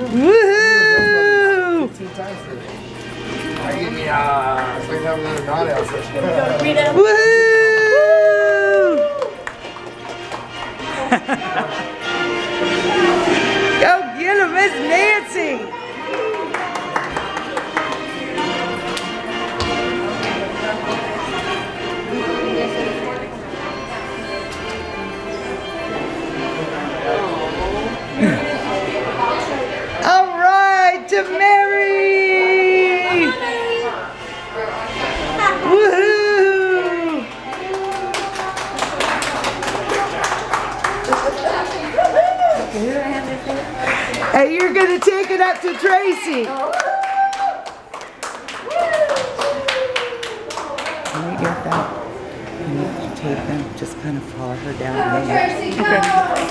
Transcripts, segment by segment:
Woohoo! 15 times today. I give me it's like having another naughty out session. Woohoo! Go get him, Miss Nancy! All right, to Mary! Woohoo! Hey, you're gonna take it up to Tracy. Let me get that. You need to take them. Just kind of follow her down there. Okay.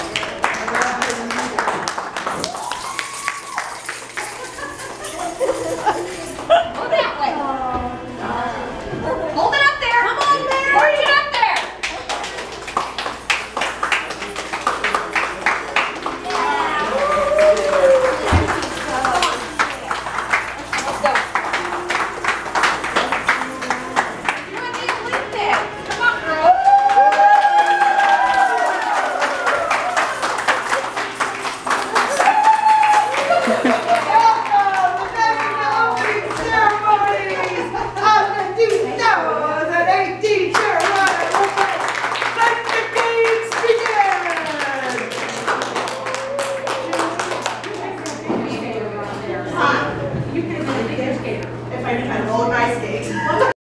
Hold it up there! Come on, Mary! Push it up there! Let's go. You want me to leave there? Come on, girl. If I hold my